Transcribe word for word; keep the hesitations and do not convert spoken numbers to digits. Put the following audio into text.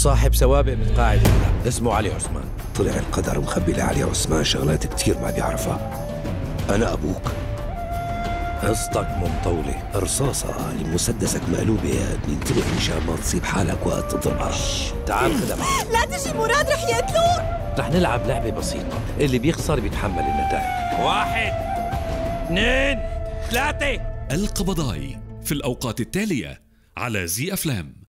صاحب سوابق متقاعد هلا اسمه علي عثمان. طلع القدر مخبي لعلي عثمان شغلات كتير ما بيعرفها. أنا أبوك. قصتك ممطولة. رصاصة اللي مسدسك مقلوبة يا ابني، انتبه مشان ما تصيب حالك وقت تضربها. تعال خدها معي. لا تجي مراد رح يقتلون. رح نلعب لعبة بسيطة، اللي بيخسر بيتحمل النتائج. واحد اثنين ثلاثة. القبضاي في الأوقات التالية على زي أفلام.